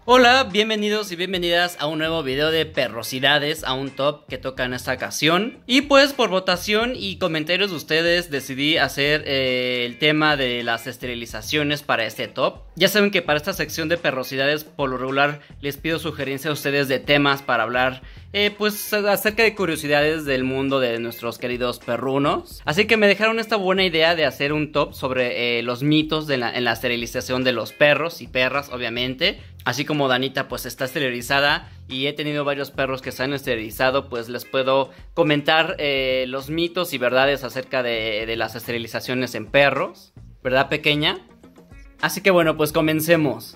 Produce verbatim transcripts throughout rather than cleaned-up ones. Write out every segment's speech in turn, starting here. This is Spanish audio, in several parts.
Hola, bienvenidos y bienvenidas a un nuevo video de perrosidades, a un top que toca en esta ocasión. Y pues por votación y comentarios de ustedes decidí hacer eh, el tema de las esterilizaciones para este top. Ya saben que para esta sección de perrosidades por lo regular les pido sugerencias a ustedes de temas para hablar eh, pues acerca de curiosidades del mundo de nuestros queridos perrunos. Así que me dejaron esta buena idea de hacer un top sobre eh, los mitos de la, en la esterilización de los perros y perras, obviamente. Así como Danita pues está esterilizada y he tenido varios perros que se han esterilizado, pues les puedo comentar eh, los mitos y verdades acerca de, de las esterilizaciones en perros, ¿verdad, pequeña? Así que bueno, pues comencemos.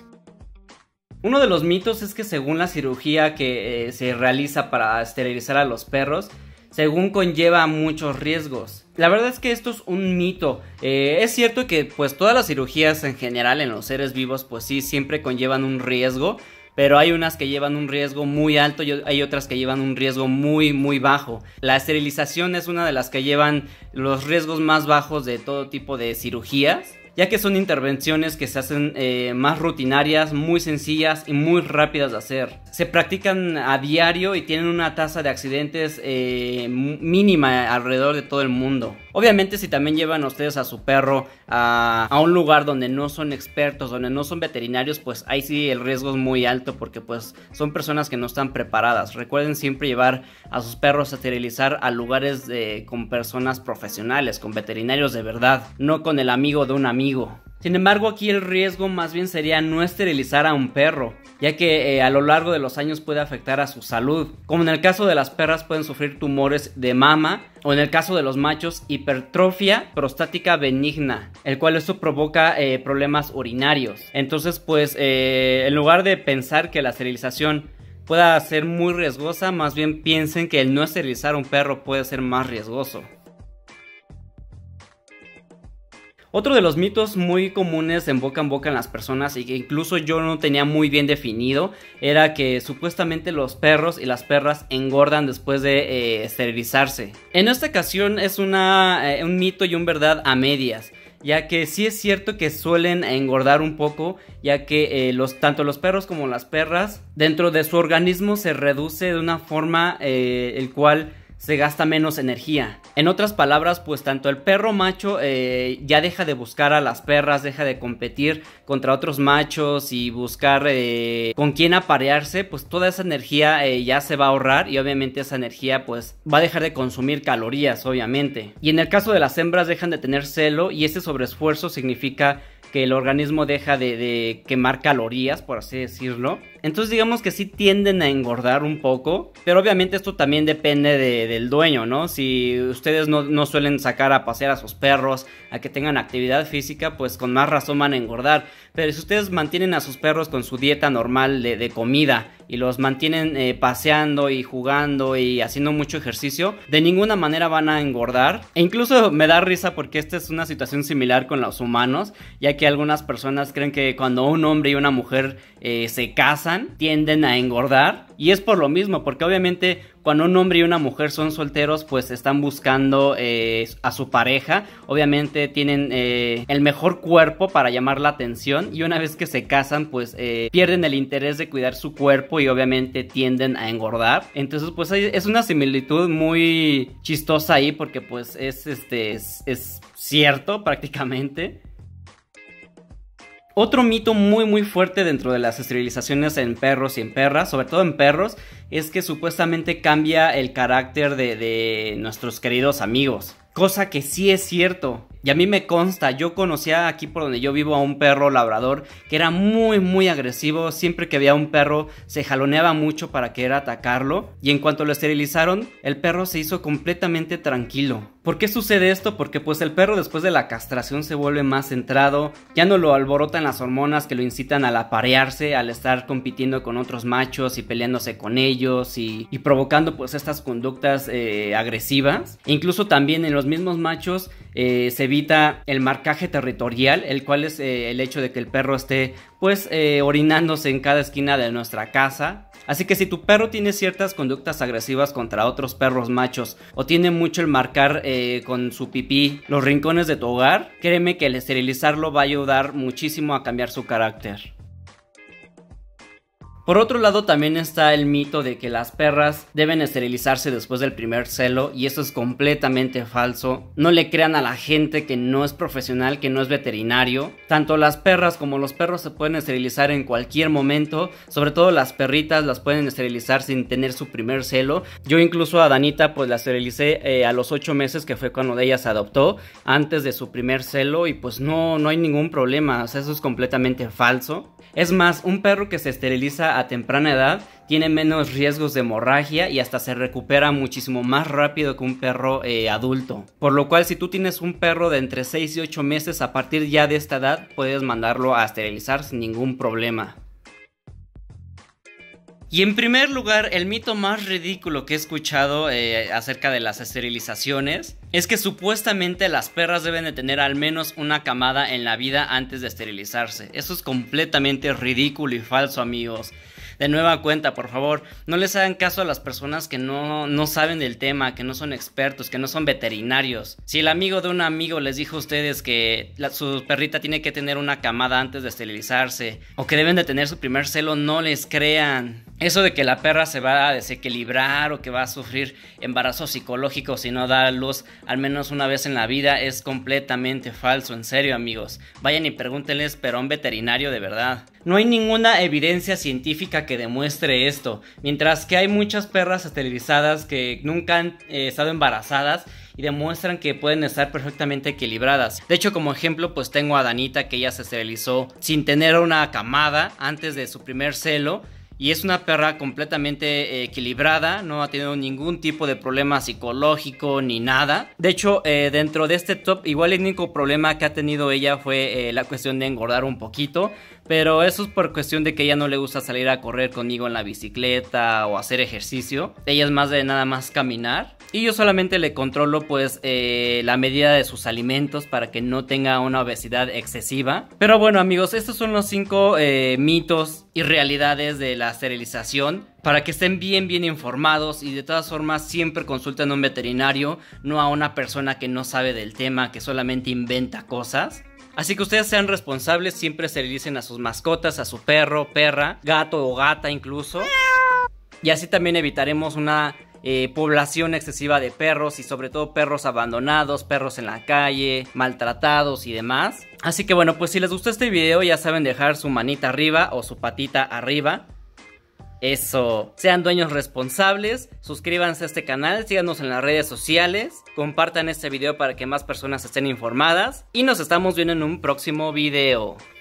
Uno de los mitos es que según la cirugía que eh, se realiza para esterilizar a los perros, según conlleva muchos riesgos. La verdad es que esto es un mito. eh, Es cierto que pues todas las cirugías en general en los seres vivos pues sí siempre conllevan un riesgo, pero hay unas que llevan un riesgo muy alto y hay otras que llevan un riesgo muy muy bajo. La esterilización es una de las que llevan los riesgos más bajos de todo tipo de cirugías, ya que son intervenciones que se hacen eh, más rutinarias, muy sencillas y muy rápidas de hacer. Se practican a diario y tienen una tasa de accidentes eh, mínima alrededor de todo el mundo. Obviamente si también llevan ustedes a su perro a, a un lugar donde no son expertos, donde no son veterinarios, pues ahí sí el riesgo es muy alto porque pues son personas que no están preparadas. Recuerden siempre llevar a sus perros a esterilizar a lugares de, con personas profesionales, con veterinarios de verdad, no con el amigo de un amigo. Sin embargo, aquí el riesgo más bien sería no esterilizar a un perro, ya que eh, a lo largo de los años puede afectar a su salud. Como en el caso de las perras pueden sufrir tumores de mama, o en el caso de los machos hipertrofia prostática benigna, el cual esto provoca eh, problemas urinarios. Entonces pues eh, en lugar de pensar que la esterilización pueda ser muy riesgosa, más bien piensen que el no esterilizar a un perro puede ser más riesgoso. Otro de los mitos muy comunes en boca en boca en las personas y que incluso yo no tenía muy bien definido era que supuestamente los perros y las perras engordan después de eh, esterilizarse. En esta ocasión es una, eh, un mito y un verdad a medias, ya que sí es cierto que suelen engordar un poco, ya que eh, los, tanto los perros como las perras dentro de su organismo se reduce de una forma eh, el cual se gasta menos energía. En otras palabras, pues tanto el perro macho eh, ya deja de buscar a las perras, deja de competir contra otros machos y buscar eh, con quién aparearse, pues toda esa energía eh, ya se va a ahorrar y obviamente esa energía pues va a dejar de consumir calorías, obviamente. Y en el caso de las hembras dejan de tener celo y ese sobreesfuerzo significa que el organismo deja de, de quemar calorías, por así decirlo. Entonces digamos que sí tienden a engordar un poco, pero obviamente esto también depende de, del dueño, ¿no? Si ustedes no, no suelen sacar a pasear a sus perros, a que tengan actividad física, pues con más razón van a engordar. Pero si ustedes mantienen a sus perros con su dieta normal de, de comida y los mantienen eh, paseando y jugando y haciendo mucho ejercicio, de ninguna manera van a engordar. E incluso me da risa porque esta es una situación similar con los humanos, ya que algunas personas creen que cuando un hombre y una mujer eh, se casan, tienden a engordar. Y es por lo mismo, porque obviamente cuando un hombre y una mujer son solteros, pues están buscando eh, a su pareja. Obviamente tienen eh, el mejor cuerpo para llamar la atención. Y una vez que se casan, pues eh, pierden el interés de cuidar su cuerpo y obviamente tienden a engordar. Entonces pues es una similitud muy chistosa ahí, porque pues es, este, es, es cierto prácticamente. Otro mito muy muy fuerte dentro de las esterilizaciones en perros y en perras, sobre todo en perros, es que supuestamente cambia el carácter de, de nuestros queridos amigos. Cosa que sí es cierto. Y a mí me consta, yo conocía aquí por donde yo vivo a un perro labrador que era muy muy agresivo. Siempre que veía un perro se jaloneaba mucho para querer atacarlo. Y en cuanto lo esterilizaron, el perro se hizo completamente tranquilo. ¿Por qué sucede esto? Porque pues el perro después de la castración se vuelve más centrado. Ya no lo alborotan las hormonas que lo incitan al aparearse, al estar compitiendo con otros machos y peleándose con ellos y, y provocando pues estas conductas eh, agresivas. E incluso también en los mismos machos eh, se evita el marcaje territorial, el cual es eh, el hecho de que el perro esté pues eh, orinándose en cada esquina de nuestra casa. Así que si tu perro tiene ciertas conductas agresivas contra otros perros machos o tiene mucho el marcar eh, con su pipí los rincones de tu hogar, créeme que el esterilizarlo va a ayudar muchísimo a cambiar su carácter. Por otro lado, también está el mito de que las perras deben esterilizarse después del primer celo, y eso es completamente falso. No le crean a la gente que no es profesional, que no es veterinario. Tanto las perras como los perros se pueden esterilizar en cualquier momento, sobre todo las perritas las pueden esterilizar sin tener su primer celo. Yo incluso a Danita pues la esterilicé eh, a los ocho meses, que fue cuando ella se adoptó, antes de su primer celo, y pues no, no hay ningún problema, o sea, eso es completamente falso. Es más, un perro que se esteriliza a temprana edad tiene menos riesgos de hemorragia y hasta se recupera muchísimo más rápido que un perro eh, adulto. Por lo cual, si tú tienes un perro de entre seis y ocho meses, a partir ya de esta edad puedes mandarlo a esterilizar sin ningún problema. Y en primer lugar, el mito más ridículo que he escuchado eh, acerca de las esterilizaciones es que supuestamente las perras deben de tener al menos una camada en la vida antes de esterilizarse. Eso es completamente ridículo y falso, amigos. De nueva cuenta, por favor, no les hagan caso a las personas que no, no saben del tema, que no son expertos, que no son veterinarios. Si el amigo de un amigo les dijo a ustedes que la, su perrita tiene que tener una camada antes de esterilizarse, o que deben de tener su primer celo, no les crean. Eso de que la perra se va a desequilibrar o que va a sufrir embarazo psicológico si no da a luz al menos una vez en la vida es completamente falso, en serio, amigos. Vayan y pregúntenles, pero a un veterinario de verdad. No hay ninguna evidencia científica que demuestre esto, mientras que hay muchas perras esterilizadas que nunca han eh, estado embarazadas y demuestran que pueden estar perfectamente equilibradas. De hecho, como ejemplo, pues tengo a Danita, que ella se esterilizó sin tener una camada antes de su primer celo. Y es una perra completamente eh, equilibrada, no ha tenido ningún tipo de problema psicológico ni nada. De hecho, eh, dentro de este top, igual el único problema que ha tenido ella fue eh, la cuestión de engordar un poquito. Pero eso es por cuestión de que ella no le gusta salir a correr conmigo en la bicicleta o hacer ejercicio. Ella es más de nada más caminar. Y yo solamente le controlo pues eh, la medida de sus alimentos para que no tenga una obesidad excesiva. Pero bueno, amigos, estos son los cinco eh, mitos y realidades de la esterilización, para que estén bien bien informados. Y de todas formas siempre consulten a un veterinario, no a una persona que no sabe del tema, que solamente inventa cosas. Así que ustedes sean responsables, siempre esterilicen a sus mascotas, a su perro, perra, gato o gata incluso. Y así también evitaremos una Eh, población excesiva de perros, y sobre todo perros abandonados, perros en la calle, maltratados y demás. Así que bueno, pues si les gustó este video, ya saben dejar su manita arriba o su patita arriba. Eso, sean dueños responsables, suscríbanse a este canal, síganos en las redes sociales, compartan este video para que más personas estén informadas, y nos estamos viendo en un próximo video.